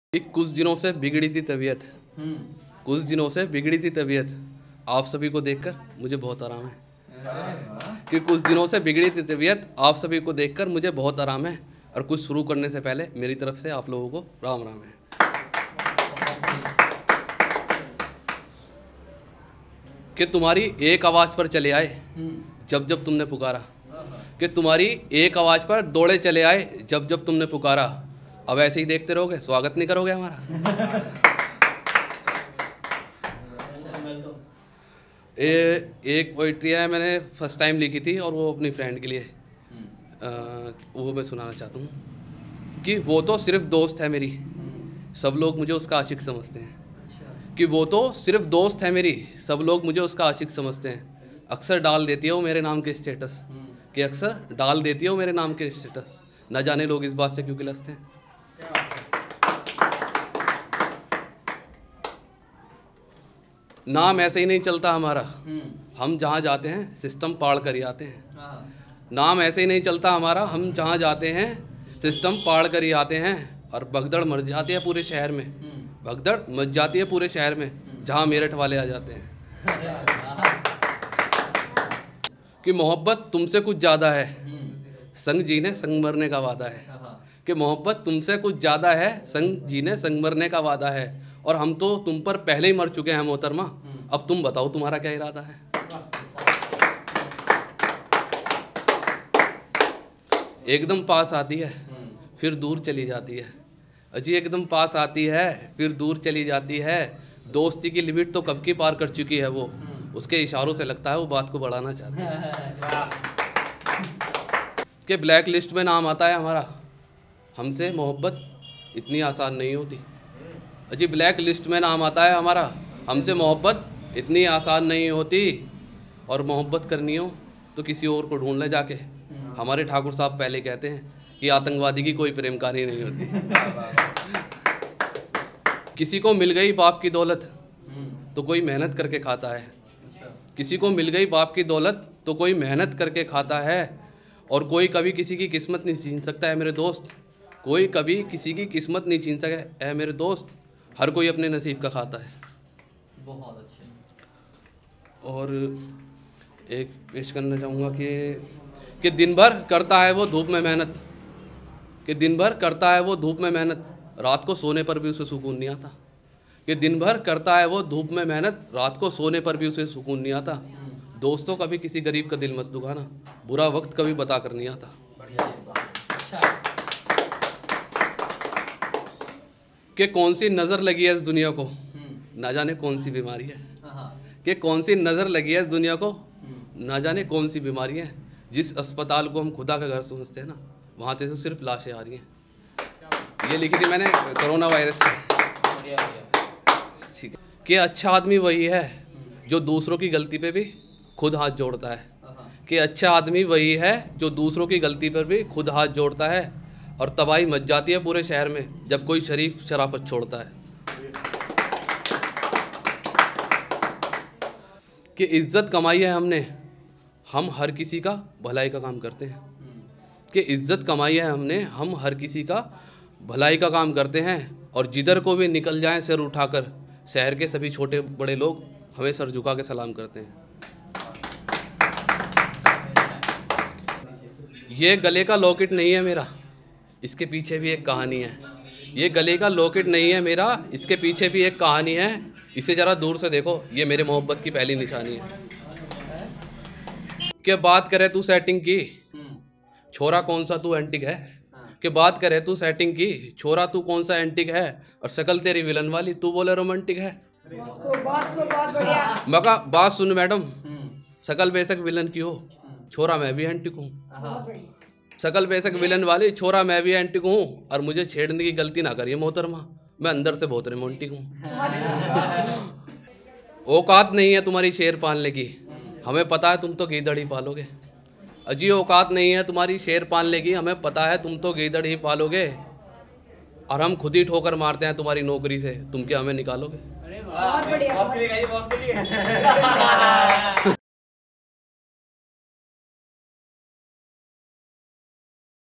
कुछ दिनों से बिगड़ी थी तबीयत कुछ दिनों से बिगड़ी थी तबीयत आप सभी को देखकर मुझे बहुत आराम है। कि कुछ दिनों से बिगड़ी थी तबीयत आप सभी को देखकर मुझे बहुत आराम है। और कुछ शुरू करने से पहले मेरी तरफ से आप लोगों को राम राम है। कि तुम्हारी एक आवाज़ पर चले आए जब जब तुमने पुकारा। कि तुम्हारी एक आवाज़ पर दौड़े चले आए जब जब तुमने पुकारा। अब ऐसे ही देखते रहोगे, स्वागत नहीं करोगे हमारा? एक पोइट्री है मैंने फर्स्ट टाइम लिखी थी और वो अपनी फ्रेंड के लिए वो मैं सुनाना चाहता हूँ। कि वो तो सिर्फ दोस्त है मेरी, सब लोग मुझे उसका आशिक समझते हैं। कि वो तो सिर्फ दोस्त है मेरी, सब लोग मुझे उसका आशिक समझते हैं। अक्सर डाल देती है वो मेरे नाम के स्टेटस। कि अक्सर डाल देती है वो मेरे नाम के स्टेटस। न जाने लोग इस बात से क्यों गिलसते हैं। नाम ऐसे ही नहीं चलता हमारा, हम जहाँ जाते हैं सिस्टम पाड़ कर ही आते हैं। नाम ऐसे ही नहीं चलता हमारा, हम जहाँ जाते हैं सिस्टम पाड़ कर ही आते हैं। और भगदड़ मच जाती है पूरे शहर में, भगदड़ मच जाती है पूरे शहर में जहाँ मेरठ वाले आ जाते हैं। कि मोहब्बत तुमसे कुछ ज़्यादा है, संग जीने संग मरने का वादा है। कि मोहब्बत तुमसे कुछ ज़्यादा है, संग जीने संग मरने का वादा है। और हम तो तुम पर पहले ही मर चुके हैं मोहतरमा, अब तुम बताओ तुम्हारा क्या इरादा है। एकदम पास आती है फिर दूर चली जाती है। अजी एकदम पास आती है फिर दूर चली जाती है। दोस्ती की लिमिट तो कब की पार कर चुकी है वो, उसके इशारों से लगता है वो बात को बढ़ाना चाहती है। कि ब्लैक लिस्ट में नाम आता है हमारा, हमसे मोहब्बत इतनी आसान नहीं होती। अजी ब्लैक लिस्ट में नाम आता है हमारा, हमसे मोहब्बत इतनी आसान नहीं होती। और मोहब्बत करनी हो तो किसी और को ढूंढ ले जाके। हमारे ठाकुर साहब पहले कहते हैं कि आतंकवादी की कोई प्रेम कहानी नहीं होती। किसी को मिल गई बाप की दौलत तो कोई मेहनत करके खाता है। किसी को मिल गई बाप की दौलत तो कोई मेहनत करके खाता है। और कोई कभी किसी की किस्मत नहीं छीन सकता है मेरे दोस्त, कोई कभी किसी की किस्मत नहीं छीन सकता है मेरे दोस्त। हर कोई अपने नसीब का खाता है। बहुत अच्छे। और एक पेश करना चाहूँगा कि दिन भर करता है वो धूप में मेहनत। कि दिन भर करता है वो धूप में मेहनत, रात को सोने पर भी उसे सुकून नहीं आता। कि दिन भर करता है वो धूप में मेहनत, रात को सोने पर भी उसे सुकून नहीं आता। दोस्तों कभी किसी गरीब का दिल मत दुखाना, बुरा वक्त कभी बता कर नहीं आता। कि कौन सी नज़र लगी है इस दुनिया को, ना जाने कौन सी बीमारी है। कि कौन सी नज़र लगी है इस दुनिया को, ना जाने कौन सी बीमारी है। जिस अस्पताल को हम खुदा का घर समझते हैं ना, वहाँ से सिर्फ लाशें आ रही हैं। ये लिखी थी मैंने कोरोना वायरस पे। ठीक है। कि अच्छा आदमी वही है जो दूसरों की गलती पे भी खुद हाथ जोड़ता है। कि अच्छा आदमी वही है जो दूसरों की गलती पर भी खुद हाथ जोड़ता है। और तबाही मच जाती है पूरे शहर में जब कोई शरीफ शराफत छोड़ता है। कि इज्जत कमाई है हमने, हम हर किसी का भलाई का काम करते हैं। कि इज्जत कमाई है हमने, हम हर किसी का भलाई का काम करते हैं। और जिधर को भी निकल जाएं सिर उठाकर, शहर के सभी छोटे बड़े लोग हमें सर झुका के सलाम करते हैं। ये गले का लॉकेट नहीं है मेरा, इसके पीछे भी एक कहानी है। ये गले का लॉकेट नहीं है मेरा, इसके पीछे भी एक कहानी है। इसे ज़रा दूर से देखो, ये मेरे मोहब्बत की पहली निशानी है। कि बात करे तू सेटिंग की, छोरा कौन सा तू एंटिक है। कि बात करे तू सेटिंग की, छोरा तू कौन सा एंटिक है। और शकल तेरी विलन वाली, तू बोले रोमांटिक है। मैं कहा बात सुन मैडम, शकल बेशक विलन की हो, छोरा मैं भी एंटिक हूँ। शकल बेशक विलन वाली, छोरा मैं भी एंटिक हूँ। और मुझे छेड़ने की गलती ना करिए मोहतरमा, मैं अंदर से बहुत रोमांटिक हूँ। औकात नहीं है तुम्हारी शेर पालने की, हमें पता है तुम तो गीदड़ ही पालोगे। अजी औकात नहीं है तुम्हारी शेर पालने की, हमें पता है तुम तो गीदड़ ही पालोगे। और हम खुद ही ठोकर मारते हैं तुम्हारी नौकरी से, तुम क्या हमें निकालोगे।